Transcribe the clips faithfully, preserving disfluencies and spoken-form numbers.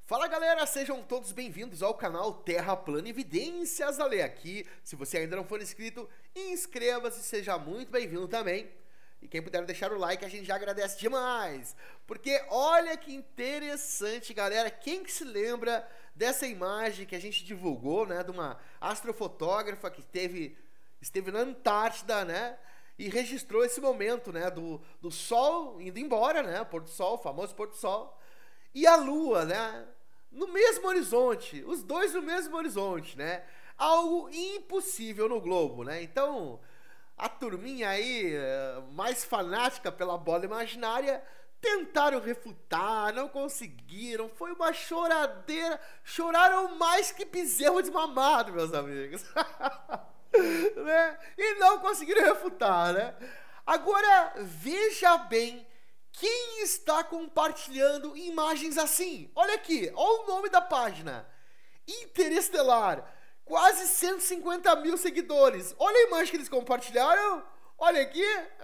Fala galera, sejam todos bem-vindos ao canal Terra Plana Evidências. Ale aqui, se você ainda não for inscrito, inscreva-se, seja muito bem-vindo também. E quem puder deixar o like, a gente já agradece demais. Porque olha que interessante, galera, quem que se lembra dessa imagem que a gente divulgou, né, de uma astrofotógrafa que teve, esteve na Antártida, né, e registrou esse momento, né, do, do Sol indo embora, né, pôr do Sol, o famoso pôr do Sol, e a Lua, né, no mesmo horizonte, os dois no mesmo horizonte, né, algo impossível no globo, né. Então a turminha aí, mais fanática pela bola imaginária, tentaram refutar, não conseguiram, foi uma choradeira, choraram mais que bezerro desmamado, meus amigos. Né? E não conseguiram refutar, né? Agora, veja bem quem está compartilhando imagens assim. Olha aqui, olha o nome da página. Interestelar. Quase cento e cinquenta mil seguidores. Olha a imagem que eles compartilharam. Olha aqui.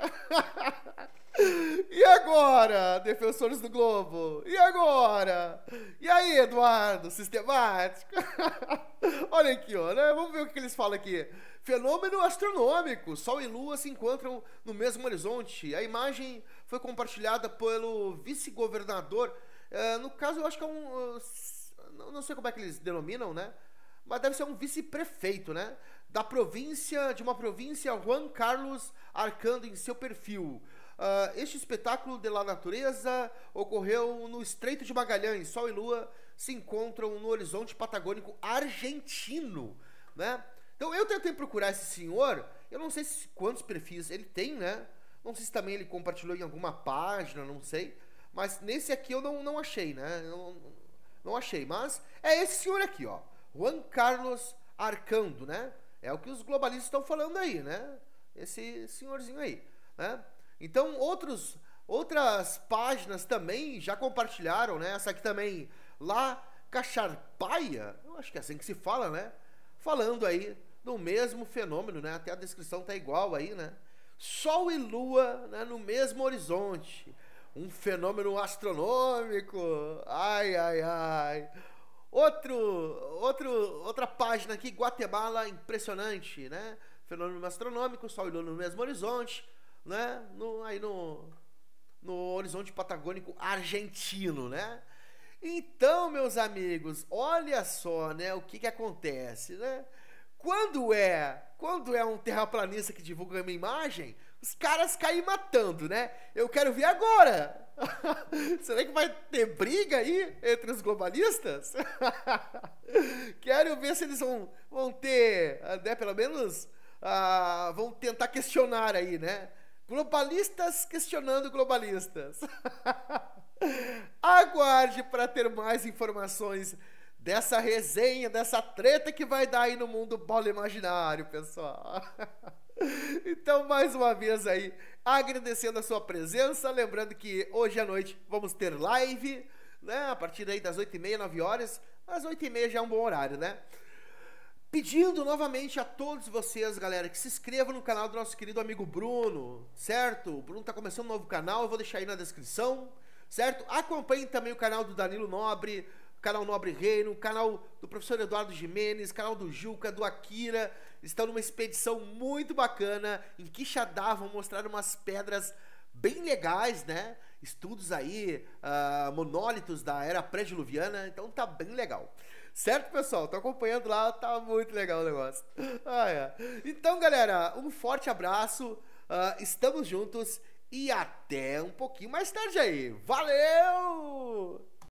E agora, defensores do globo? E agora? E aí, Eduardo, sistemático? Olha aqui, ó, né? Vamos ver o que eles falam aqui. Fenômeno astronômico. Sol e Lua se encontram no mesmo horizonte. A imagem foi compartilhada pelo vice-governador. Uh, no caso, eu acho que é um... Uh, não sei como é que eles denominam, né? Mas deve ser um vice-prefeito, né? Da província, de uma província, Juan Carlos Arcando em seu perfil. Uh, este espetáculo de la natureza ocorreu no Estreito de Magalhães. Sol e Lua se encontram no horizonte patagônico argentino, né? Então eu tentei procurar esse senhor, eu não sei se, quantos perfis ele tem, né? Não sei se também ele compartilhou em alguma página, não sei. Mas nesse aqui eu não, não achei, né? Eu não, não achei, mas é esse senhor aqui, ó. Juan Carlos Arcando, né? É o que os globalistas estão falando aí, né? Esse senhorzinho aí, né? Então, outros, outras páginas também já compartilharam, né? Essa aqui também, lá, Cacharpaia, eu acho que é assim que se fala, né? Falando aí do mesmo fenômeno, né? Até a descrição tá igual aí, né? Sol e Lua, né? No mesmo horizonte. Um fenômeno astronômico. Ai, ai, ai. Outro, outro, outra página aqui, Guatemala, impressionante, né? Fenômeno astronômico, Sol e Lua no mesmo horizonte, né? No, aí no, no horizonte patagônico argentino, né? Então, meus amigos, olha só, né? O que que acontece, né? Quando é, quando é um terraplanista que divulga uma imagem, os caras caem matando, né? Eu quero ver agora. Será que vai ter briga aí entre os globalistas? Quero ver se eles vão, vão ter, né, pelo menos, uh, vão tentar questionar aí, né? Globalistas questionando globalistas. Aguarde para ter mais informações dessa resenha, dessa treta que vai dar aí no mundo bola imaginário, pessoal. Então, mais uma vez aí, agradecendo a sua presença, lembrando que hoje à noite vamos ter live, né, a partir aí das oito e meia, nove horas, às oito e meia já é um bom horário, né? Pedindo novamente a todos vocês, galera, que se inscrevam no canal do nosso querido amigo Bruno, certo? O Bruno tá começando um novo canal, eu vou deixar aí na descrição, certo? Acompanhem também o canal do Danilo Nobre, canal Nobre Reino, canal do professor Eduardo Jimenez, canal do Juca, do Akira. Estão numa expedição muito bacana em Quixadá, vão mostrar umas pedras bem legais, né? Estudos aí, uh, monólitos da era pré-diluviana, então tá bem legal. Certo, pessoal? Tô acompanhando lá, tá muito legal o negócio. Ah, é. Então, galera, um forte abraço, uh, estamos juntos e até um pouquinho mais tarde aí. Valeu!